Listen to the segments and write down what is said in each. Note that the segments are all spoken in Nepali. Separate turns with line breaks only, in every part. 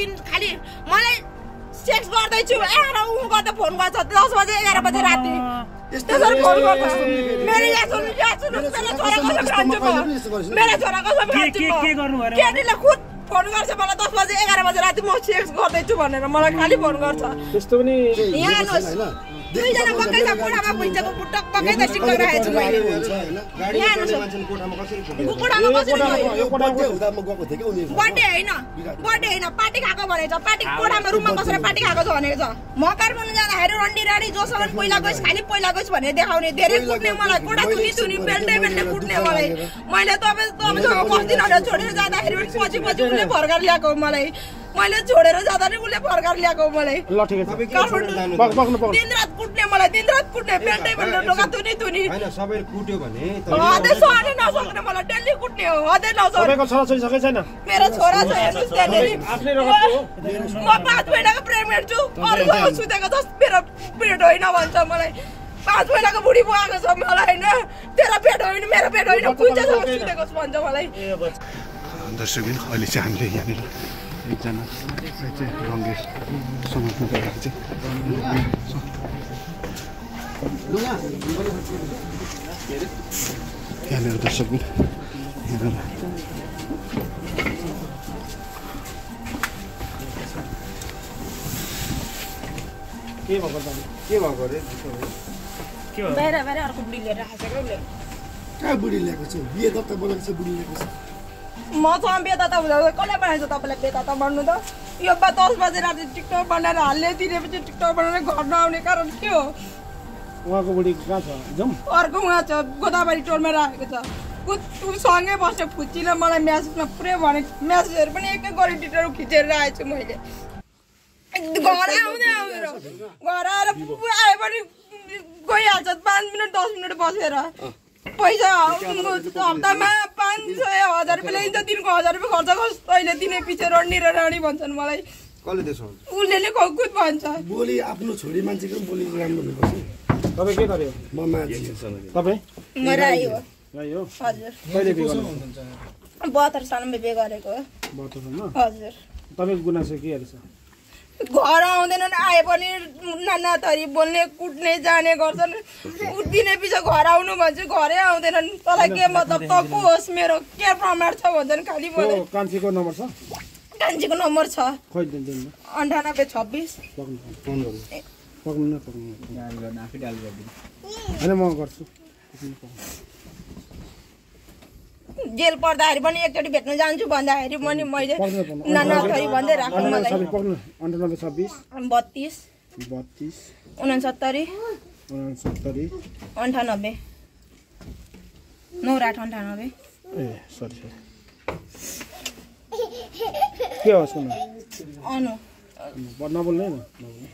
दिन खाली मलाई सेक्स गर्दैछु 11 उ गर्दा फोन गर्छ 10 बजे 11 बजे राति त्यसरी फोन गर्छ मेरो यहाँ सुन्नु मेरो छोरा कसम खान्छु के गर्नु भएर केटीले खुद फोन गर्छ मलाई 10 बजे 11 बजे राति म सेक्स गर्दैछु भनेर मलाई खाली फोन गर्छ
त्यस्तो पनि
यहाँ दुईजना बक्कै छ कोठामा भुइँचको पुटक बक्कै त टिकटक राखेछु मैले यहाँ कोठामा कसरी बर्थडे हैन पार्टी खाएको भनेछ पार्टी कोठामा रुममा बसेर पार्टी खाएको छ भनेको छ म काठमाडौँ जाँदाखेरि रन्डी राडी जोसम्म पहिला गइस खाली पहिला गइस भनेर देखाउने धेरै कुट्ने मलाई कोठा चुनी बेल्टे कुट्ने मलाई मैले तपाईसँग बस्दिन भनेर छोडेर जाँदाखेरि पछि उसले फर्काएर ल्याएको मलाई मैले छोडेर जाँदा नि उसले फर्काएर ल्याएको मलाई दिनरात कुट्ने मलाई दिनरात कुट्ने बेल्टै ढोका तुनी
हैन सबै कुट्यो भने
अझै सहनै नसक्ने मलाई डेली कुट्ने हो अझै नसक्ने
तपाईको छोरा छोरी सकै छैन
मेरो छोरा छ हेर्नुस् त्यहाँनेरि
आफ्नै रगतको हो
म 5 महिनाको प्रेग्नेन्ट छु अरूसँग सुतेको जस मेरो पेट होइन भन्छ मलाई 5 महिनाको बुढी बुवाको छ मलाई हैन तेरो पेट होइन मेरो पेट होइन कुन चाहिँ सुतेको छु भन्छ मलाई
दर्शकबिन अहिले चाहिँ हामीले यहाँनिर एकजना रङ्गेर समात्नु गएको चाहिँ यहाँनिर दर्शकबिन यहाँनिर
के भएको
रे
बाहिर अर्को बुढी लिएर आएको छ उसले
कहाँ बुढी ल्याएको छ बिहे दत्ता बोलाएको छ बुढी ल्याएको छ
म चाहिँ बेता हुँदा कसले बनाएछ तपाईँलाई बेता त भन्नु त यो 10 बजे राति टिकटक बनाएर हाल्ने दिनेपछि टिकटक बनाएर घर नआउने कारण के हो
उहाँको बुढी कहाँ छ जाउँ
अर्को उहाँ छ गोदावरी टोलमा राखेको छ सँगै बस्यो फुच्चिन मलाई म्यासेजमा पुरै भने म्यासेजहरू पनि एक गरी डिटेल खिचेर राखेको छु मैले घर आएर आए पनि गइहाल्छ 5 मिनट 10 मिनट बसेर पैसा हप्तामा 500-1000 रुपियाँ ल्याइन्छ दिनको 1000 रुपियाँ खर्च गर्छ अहिले दिने पछि रन्डी र रानी भन्छन् मलाई
कसले त्यसो
उसले नै खुद भन्छ
बोली आफ्नो छोरी मान्छेको बोली राम्रो हुनुपर्छ
तपाईँ के गर्यो
म मान्छे
तपाईँ
म राई हो
हजुर
हजुर
कहिले बिहे गर्नु
72 सालमा बिहे गरेको हो
72 सालमा
हजुर
तपाईँको गुनासो के रहेछ
घर आउँदैनन् आए पनि नानाथरी बोल्ने कुट्ने जाने गर्छन् दिने पछि घर आउनु भन्छ घरै आउँदैनन् तँलाई के मतलब त को होस् मेरो के प्रमाण छ भन्छन् खालि बोले
कान्छीको नम्बर छ
कान्छीको नम्बर छ
खोइ दिनु
9826
हैन म गर्छु
जेल पर्दाखेरि पनि एकचोटि भेट्न जान्छु भन्दाखेरि पनि मैले नानाथरी भन्दै राख्नु मलाई
9826
32 69 98 98
ए सरी के हो सुन
अनु
नबोल्ने न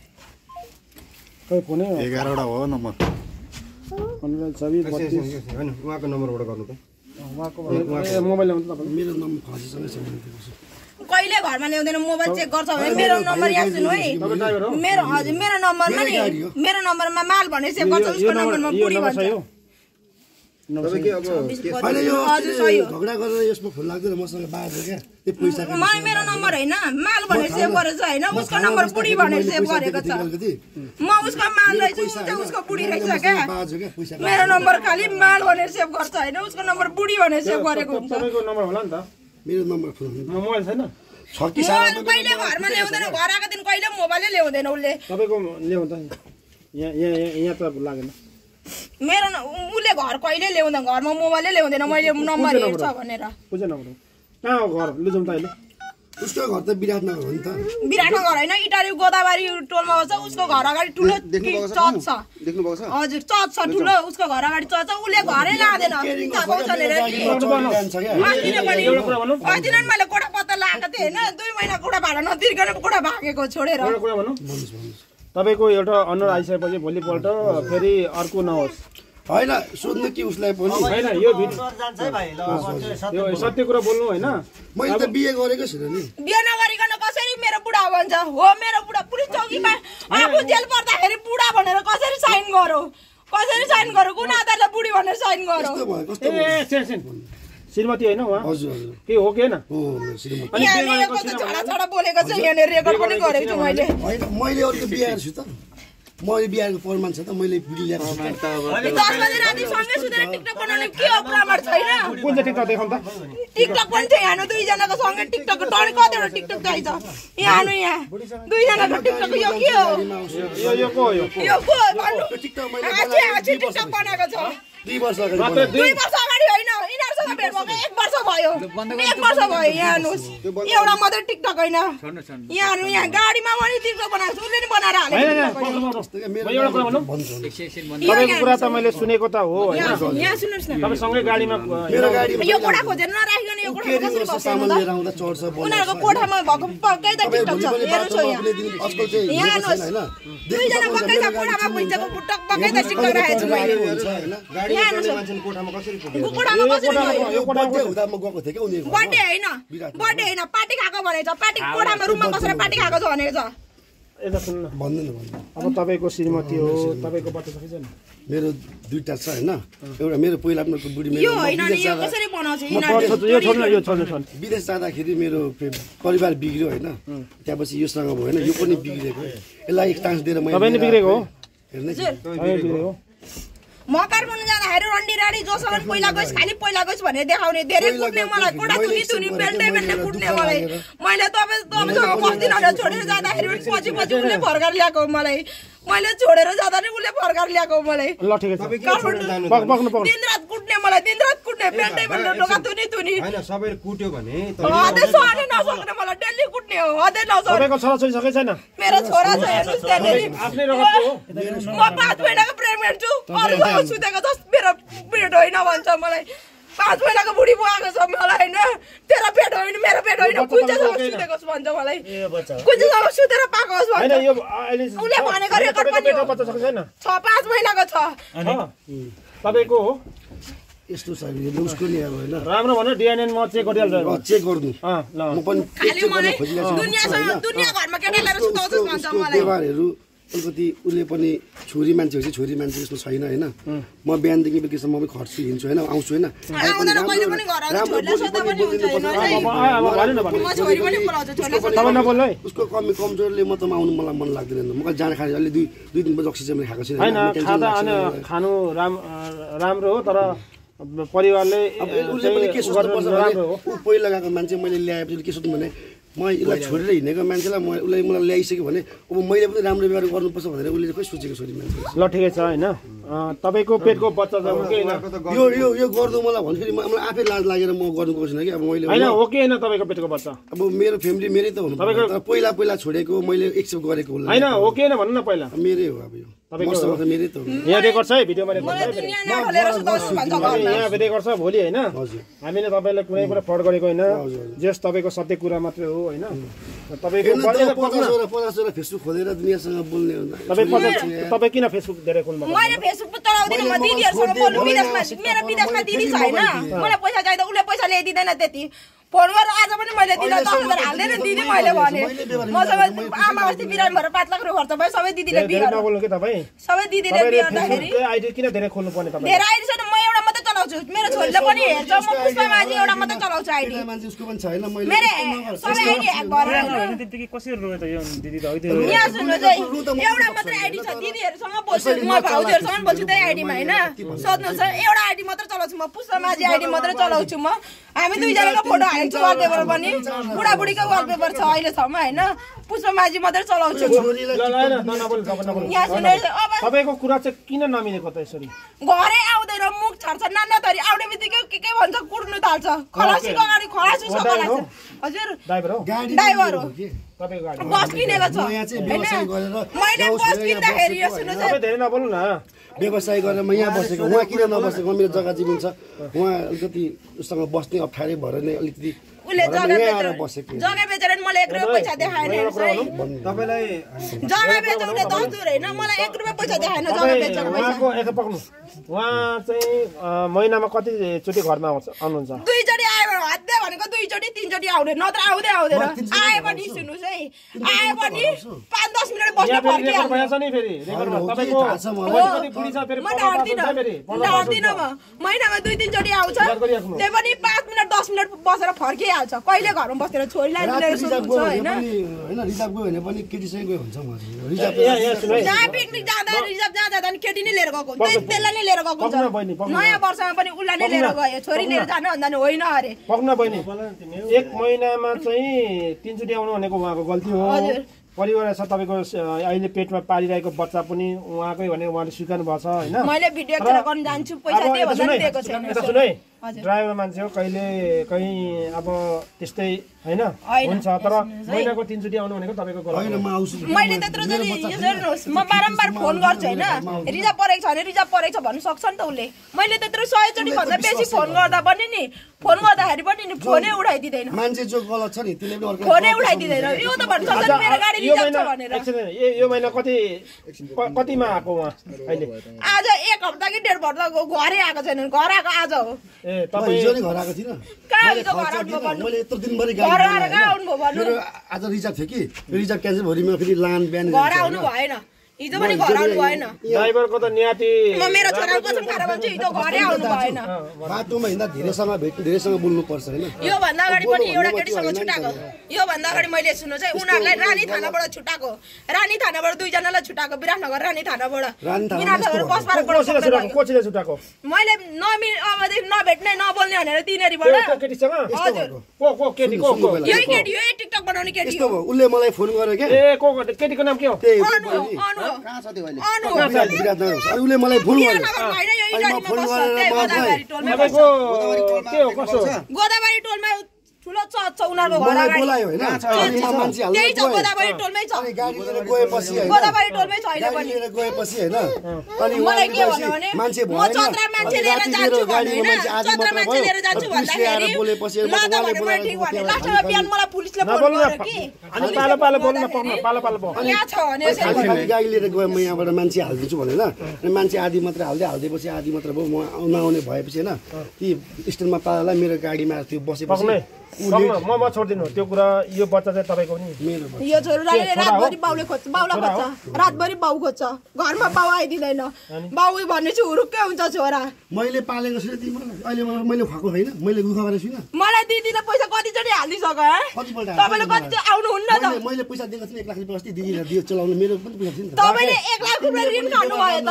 खै फोनै
11 वटा हो नम्बर
9826
हैन उहाँको नम्बरबाट गर्नु त
मोबाइल ल्याउनु तपाईँ
मेरो नम्बर फाँसीसँगै छ
कहिले घरमा ल्याउँदैन मोबाइल चेक गर्छ भने मेरो नम्बर यहाँ सुन्नु है मेरो हजुर मेरो नम्बरमा नि मेरो नम्बरमा माल भने सेभ गर्छ उसको नम्बरमा बुढी भन्छ
तपाईँ के अब
हजुर सही हो
झगडा गरेर यसमा फोन लाग्दैन मसँग बाँड्छ क्या त्यो पैसा
मेरो नम्बर होइन माल भनेर सेभ गरेको छ होइन उसको नम्बर बुढी भनेर सेभ गरेको छ म उसको माल रहेछ ऊ चाहिँ उसको बुढी रहेछ क्या मेरो नम्बर खालि माल भनेर सेभ गर्छ होइन उसको नम्बर बुढी भनेर सेभ गरेको हुन्छ
तपाईँको नम्बर होला नि त
मेरो नम्बर फोन
मोबाइल छैन
कहिले घरमा ल्याउँदैन घर आएको दिन कहिले मोबाइलै ल्याउँदैन उसले
तपाईँको ल्याउँ त यहाँ त लागेन
मेरो उसले घर कहिले ल्याउँदैन घरमा मोबाइलै ल्याउँदैन मैले नम्बर हेर्छ भनेर
कुन नम्बर कहाँ हो घर लुजाउँ त अहिले
उसको घर त विराटनगर हो नि त
विराटनगर होइन इटारी गोदावरी टोलमा बस्छ उसको घर अगाडि ठुलो चर्च छ हजुर चर्च छ ठुलो उसको घर अगाडि चर्च छ उसले घरै लाँदैन अस्ति नै मैले कोठा पत्ता लगाएको थिएँ होइन 2 महिना कोठा भाडा नतिर्कन कोठा भागेको छोडेर
तपाईँको एउटा अनुहार आइसकेपछि भोलिपल्ट फेरि अर्को नहोस्
होइन सोध्नु कि उसलाई पनि
होइन यो सत्य कुरा बोल्नु होइन
मैले त बिहे गरेको छैन नि
बिहे नगरिकन कसरी मेरो बुढा भन्छ हो मेरो बुढा पुलिस चौकीमा आफू जेल पर्दाखेरि बुढा भनेर कसरी साइन गरौ कुन आधारले बुढी भनेर साइन गरौ
श्रीमती होइन उहाँ
हजुर हजुर
के हो कि होइन
हो मेरो श्रीमती
अनि
यहाँ
बिहे गरेको
रेकर्ड झडा झडा बोलेको छ यहाँ रेकर्ड पनि गरेको छु मैले
होइन मैले अरूको बिहार छु त मैले बिहारको प्रमाण छ त मैले भिडियो ल्याएको छु त
10 बजे राति सँगै सुतेर टिकटक बनाउने के हो प्रमाण छैन
कुन चाहिँ टिकटक देखाउँ त
टिकटक पनि थियो यहाँ दुईजनाको सँगै टिकटकको टर्न कतिवटा टिकटक चाहिन्छ यहाँ यहाँ दुईजनाको टिकटक यो के हो
यो को हो यो
यो को हो भन्नु
टिकटक मैले
आछि टिकटक बनाएको छ
2 वर्ष अगाडि
मात्र
2 वर्ष अगाडि होइन यिनीहरूसँग भेट भएको 1 वर्ष भयो 1 वर्ष भयो यहाँ हेर्नुहोस् एउटा मात्रै टिकटक होइन यहाँ गाडीमा पनि टिकटक बनाएको छु उसले नि बनाएर हालेको
एउटा कुरा भनौँ तपाईँको कुरा त मैले सुनेको त हो होइन
यहाँ सुन्नुहोस् न
तपाईँ सँगै गाडीमा
मेरो गाडीमा
यो कोठा खोजेर नराखिकन यो कोठामा कसरी बस्नु
सामान
त
लिएर आउँदा चढ्छ
उनीहरूको कोठामा भएको पक्कै त टिकटक छ हेर्नुहोस् यहाँ
आजकल चाहिँ
यहाँ हेर्नुहोस् दुईजना पक्कै त कोठामा भुइँचाको पुटक पक्कै त टिकटक राखेको छु मैले
हुन्छ हैन गाडी चढ्ने मान्छेले कोठामा कसरी पुग्यो
कोठामा कसरी गयो
यो बर्थडे हुँदा म गएको थिएँ क्या उनीहरूको
बर्थडे होइन पार्टी खाएको भनेको छ पार्टी कोठामा रुममा बसेर पार्टी खाएको छ भनेको छ
यता सुन्नु न
भन्दैन
अब तपाईँको श्रीमती हो तपाईँको बच्चा छ छैन
मेरो दुईटा छ होइन एउटा मेरो पहिला पनि बुढी
यो
मेरो
होइन नि यो कसरी बनाउँछ
यो छोड्नु यो छोड्नु
विदेश जाँदाखेरि मेरो परिवार बिग्रियो होइन त्यहाँपछि योसँग भएन यो पनि बिग्रेको यसलाई एक चान्स दिएर मैले
तपाईँ नि बिग्रेको हो
हेर्नै
तपाईँ बिग्रेको
म काठमाडौँ जाँदाखेरि रन्डी राडी जोसँग पहिला गइस् खालि पहिला गइस् भनेर देखाउने धेरै कुट्ने मलाई कोठा तुनी बेल्टे कुट्ने मलाई मैले तपाईँसँग बस्दिनँ भनेर छोडेर जाँदाखेरि पछि उसले भर्खर ल्याएको मलाई मैले छोडेर जाँदा नि उसले भर्खर ल्याएको मलाई
ल ठिकै छ
काठमाडौँ दिनरात कुट्ने मलाई दिनरात कुट्ने बेल्टे ढोका तुनी
हैन सबैले कुट्यो भने
अझै सहनै नसक्ने मलाई डेली कुट्ने हो अझै नसक्ने
तपाईँको छोरा छोरी सकै छैन
मेरो छोरा छ हेर्नुहोस् त्यहाँनिर
आफ्नै रगतको हो
म 5 महिनाको प्रेग्नेन्ट छु अरूसँग सुतेको छ मेरो पेट होइन भन्छ मलाई 5 महिनाको बुढी बोआएको छ मलाई होइन तेरो पेट होइन मेरो पेट होइन कुन चाहिँ सुतेको छ भन्छ मलाई कुन चाहिँ सुतेर पाएको होस्
हैन
भन्छ
यो अहिले
उसले भनेको रेकर्ड पनि
तपाईँको बच्चा सकै छैन
5 महिनाको छ
तपाईँको हो
यस्तो छ उसको नि अब होइन
राम्रो भन्नु डिएनए म चेक गरिहाल्छु
चेक गर्नु
ल
म पनि
खालि मलाई दुनियाँ घरमा केटा ल्याएर सुताउँछस् भन्छ मलाई
व्यवहारहरू अलिकति उसले पनि छोरी मान्छे हो छोरी मान्छे जस्तो छैन होइन म बिहानदेखि बेलुकीसम्म पनि खट्छु हिँड्छु होइन आउँछु होइन
आउँदैन कहिले पनि घर आउँछ छोरीलाई सोध्दा पनि हुन्छ म छोरी पनि बोलाउँछु छोरीलाई
तपाईँ नबोल्नु है
उसको कमजोरले म त आउनु मलाई मन लाग्दैन म जाँड खाने अलि दुई दिन रक्सी चाहिँ मैले खाएको छैन
होइन खाँदा अनि खानु राम्रो हो तर परिवारले
उसले पनि के सोच्नुपर्छ भने ऊ पहिला लगाएको मान्छे मैले ल्याएपछि के सोध्नु भने म यसलाई छोडेर हिँडेको मान्छेलाई उसलाई मलाई ल्याइसक्यो भने अब मैले पनि राम्रो व्यवहार गर्नुपर्छ भनेर उसले खोइ सोचेको छोरी मान्छे
ल ठिकै छ होइन तपाईँको पेटको बच्चा छ कि होइन
यो गर्नु मलाई भन्दाखेरि मलाई आफै लाज लागेर म गर्नु गएको छैन कि अब मैले
होइन हो कि होइन तपाईँको पेटको बच्चा
अब मेरो फ्यामिली मेरै त हुनु पहिला छोडेको मैले एक्सेप्ट गरेको
होइन हो कि होइन भन्नु न पहिला
मेरै हो अब यो मसँग त मेरै त हो
यहाँ रेकर्ड छ है भिडियोमा रेकर्ड छ है यहाँ रेकर्ड छ भोलि होइन हामीले तपाईँलाई कुनै कुरा फ्रड गरेको होइन जस तपाईँको सत्य कुरा मात्रै हो होइन तपाईँको
50 फेसबुक खोलेर दुनियाँसँग बोल्ने
तपाईँ किन फेसबुक धेरै खोल्नु
मैले फेसबुक चलाउँदिनँ म दिदीहरूसँग बोल्नु विदेशमा मेरो विदेशमा दिदी छ होइन मलाई पैसा चाहिँदा उसले पैसा ल्याइदिँदैन त्यति फोन गरेर आज पनि मैले दिँदा 10,000 हाल्दैन दिदी मैले भने मसँग आमा अस्ति बिरामी भएर 5 लाख रुपियाँ खर्च भयो सबै दिदीले बिहे
नबोल्नु के तपाईँ
सबै दिदीले बिहे गर्दाखेरि
आइडी किन धेरै खोल्नु पर्ने तपाईँ
धेरै आइडी छैन म एउटा मात्रै चलाउँछु मेरो छोरीले पनि हेर्छ म पुष्पा माझी एउटा मात्रै चलाउँछु आइडी
मान्छे उसको पनि छैन मैले
मेरो सबै आइडी ह्याक भएर
त्यतिकै कसरी रोयो त यो दिदी त
यहाँ सुन्नु चाहिँ एउटा मात्रै आइडी छ दिदीहरूसँग बोल्छु म भाउजूहरूसँग पनि बोल्छु त्यही आइडीमा होइन सोध्नुहोस् एउटा आइडी मात्रै चलाउँछु म पुष्पा माझी आइडी मात्रै चलाउँछु म हामी दुईजनाको फोटो हालेको छु वालपेपर पनि बुढाबुढीको वालपेपर छ अहिलेसम्म होइन पुष्पा माझी मात्रै चलाउँछु यहाँ सुन्नुहोस् अब
तपाईँको कुरा चाहिँ किन नमिलेको त यसरी
घरै आउँदैन मुख छाड्छ नाना थरी आउने बित्तिकै के भन्छ कुट्नु थाल्छ खलासीको अगाडि खलासी सक्छ हजुर
ड्राइभर हो
ड्राइभर हो
तपाईँको गाडी
बस किनेको छ मैले बस किन्दाखेरि यो सुन्नुहोस्
तपाईँ धेरै नबोल्नु न
व्यवसाय गरेर म यहाँ बसेको उहाँ किन नबसेको मेरो जग्गा जीवन छ उहाँ अलिकति उसँग बस्ने अप्ठ्यारै भएर नै अलिकति
उसले जग्गा बेचेर मैले रुपैयाँ पैसा देखाएन हेर्नुहोस् है
तपाईँलाई
जग्गा बेचेको दस्तुर होइन मलाई 1 रुपैयाँ पैसा देखाएन जग्गा बेचेको पैसा
उहाँको यता पक्नु उहाँ चाहिँ महिनामा कति चोटि घरमा आउनुहुन्छ
2 चोटि आयो भने हद्दे भनेको 2 चोटि 3 चोटि आउँदैन नत्र आउँदैन आए पनि सुन्नुस् है आए पनि 5-10 मिनेट बस्न फर्किहाल्छ
भएछ नि फेरि तपाईको कति बुढी छ फेरि
ढाड्दिन म महिनामा 2-3 चोटि आउँछ त्यही पनि 5 मिनेट 10 मिनेट बसेर फर्किहाल्छ कहिले घरमा बसेर छोरीलाई लिएर सोध्छु हैन
रिजर्भ गयो भने पनि केटीसँग गयो हुन्छ म
जहाँ पिकनिक जाँदा रिजर्भ जाँदा नि केटी नै लिएर गएको हुन्छ त्यसलाई नै लिएर गएको हुन्छ नयाँ वर्षमा पनि उसलाई नै लिएर गयो छोरी लिएर जान भन्दा नि होइन अरे
पक्न बहिनी 1 महिनामा चाहिँ 3 चोटि आउनु भनेको उहाँको गल्ती हो परिवार छ तपाईको अहिले पेटमा पालिरहेको बच्चा पनि उहाँकै भने उहाँले स्वीकार्नु भएको छ हैन
मैले भिडियो खेर गर्न जान्छु पैसा दिए भन्दा दिएको छैन
सुन है ड्राइभर मान्छे हो कहिले कहीं अब त्यस्तै हैन हुन्छ तर महिनाको 3 चोटि आउनु भनेको तपाईको गल्ती
हैन म आउँछु
मैले त्यत्रो जति हेर्नुस् म बारम्बार फोन गर्छु हैन रिजर्भ परेको छ भने रिजर्भ परेको छ भन्नु सक्छ नि त उसले मैले त्यत्रो 100 चोटि भन्दा बेसी फोन गर्दा पनि नि फोन गर्दाखेरि पनि नि फोनै उठाइदिदैन
मान्छे जो गलत छ नि त्यसले पनि अर्को
फोनै उठाइदिदैन यो त भन्छ मेरो गाडी रिजर्भ छ भनेर
यो महिना कतिमा आको उहाँ अहिले
आज 1 हप्ता कि 1.5 हप्ताको घरै आएको छैन घर आएको आज हो
ए तपाई
हिजो नि घर आएको थिइन मैले यत्रो दिनभरि गाडी मेरो आज रिजर्भ थियो कि रिजर्भ क्यान्सल भरिमा फेरि लान बिहान
घर आउनु भएन हिजो पनि घर आउनु भएन
ड्राइभरको त नियाती
म मेरो छोराको कसम खाएर भन्छु हिजो घरै आउनु भएन
बाटोमा हिँड्दा धेरैसँग भेट्नु धेरैसँग बोल्नु पर्छ हैन
यो भन्दा अगाडि पनि एउटा केटीसँग छुटाको यो भन्दा अगाडि मैले सुन्नु चाहिँ उनीहरुलाई रानी थानाबाट छुटाको रानी थानाबाट 2 जनालाई छुटाको विराटनगर रानी थानाबाट विराटनगर बस पार्कबाट
कोचिले छुटाको
मैले अबदेखि नभेट्ने नबोल्ने भनेर तिनीहरुबाट
केटीसँग
हजुर
को केटी को
यही केटी हो टिकटक बनाउने केटी
यस्तो हो उले मलाई फोन गर्यो के
ए को केटीको नाम के हो
अनु
कहाँ छ त्यो अहिले विराटनगर उले मलाई फोन गर्यो
म फोन गरेर
तपाईको के हो कसो
गोदावरी टोलमा ठुलो चर्च छ उनीहरुको घर अगाडि
बोलायो हैन अनि मान्छे हाल्नु
त्यही छ गोदावरी टोलमै छ
अनि गाडी लिएर गएपछि हैन
गोदावरी टोलमै छ अहिले
गाडी
पनि
लिएर गएपछि हैन अनि
मलाई के भन्नु भने
मान्छे
म चन्द्र मान्छे लिएर जान्छु भन्नु हैन चन्द्र मान्छे लिएर जान्छु भन्दाखेरि
बोलेपछि
ल त भने मैले ठीक भने लास्टमा बिहान मलाई पुलिसले फोन गर्यो कि
अनि पालो बोल्न पक्न पालो
यहाँ छ भने
गाडी लिएर गए म यहाँबाट मान्छे हाल्दिन्छु भनेर अनि मान्छे आधी मात्र हाल्दैपछि आधी मात्र भयो म नआउने भएपछि हैन ती स्ट्यान्डमा पालालाई मेरो गाडीमा त्यो बसेपछि
म छोड्दिनु त्यो कुरा यो बच्चा चाहिँ तपाईको नि
मेरो
यो छोराले रातभरि बाउले खोज्छ बाउला खोज्छ रातभरि बाउ खोज्छ घरमा बाउ आइदिदैन बाउ भनेपछि हुरुक्कै हुन्छ छोरा
मैले पालेको छु तिमीलाई अहिले मैले खुवाएको छैन मैले गुखा गरेको छुइनँ
मलाई दिदीले पैसा कतिचोटि हालिसक्यो
कतिपल्ट
तपाईले कति आउनु हुन्न त
मैले पैसा दिएको छु 1 लाख रुपैयाँ अस्ति दिदीले दियो चलाउनु मेरो पनि पैसा थियो नि त
तपाईले 1 लाख रुपैयाँ ऋण खानु भयो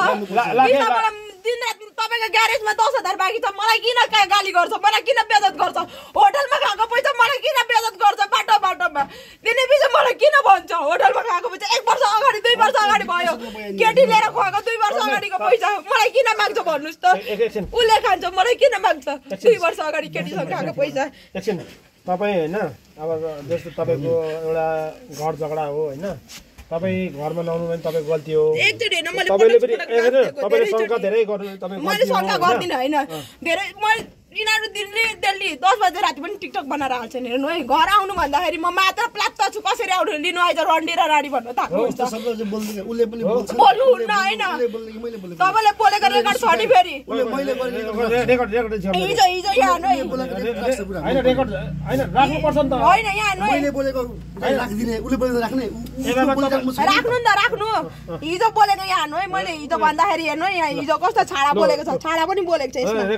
त दिनरात तपाईको ग्यारेजमा 10,000 बाँकी छ मलाई किन गाली गर्छ मलाई किन बेइज्जत गर्छ होटलमा खाएको पैसा मलाई किन बेइज्जत गर्छ बाटोमा दिने पछि मलाई किन भन्छ होटलमा खाएको पैसा 1 वर्ष अगाडि 2 वर्ष अगाडि भयो केटी लिएर खुवाएको 2 वर्ष अगाडिको पैसा मलाई किन माग्छ भन्नुस् त उले खान्छ मलाई किन माग्छ 2 वर्ष अगाडि केटीसँग खाएको पैसा
एकछिन तपाई हैन अब जस्तो तपाईको एउटा घर झगडा हो हैन तपाई घरमा नआउनु भने तपाईको गल्ती हो
एकचोटि हैन मैले
तपाईले शंका धेरै गर्नु तपाईको
मैले शंका गर्दिन हैन धेरै मैले यिनीहरु दिल्ली 10 बजे राति पनि टिकटक बनाएर हाल्छन् हेर्नु है घर आउनु भन्दाखेरि म मात्र प्लात्त छु कसरी आउनु लिनु आइज रन्डी र राडी भन्न थाल्नुहुन्छ
उले पनि बोल्छ
बोल्नु हुन्न हैन तपाईले बोलेको रेकर्ड छ नि फेरि
मैले
रेकर्ड
हिजो यहाँ नै
हैन रेकर्ड हैन राख्नु पर्छ नि त
हैन यहाँ नै
मैले बोलेको राख्दिने उले बोलेको राख्ने
राख्नु नि त राख्नु हिजो बोलेको यहाँ नै मैले हिजो भन्दाखेरि हेर्नु यहाँ हिजो कस्तो छाडा बोलेको छ छाडा पनि बोलेको छ यसमा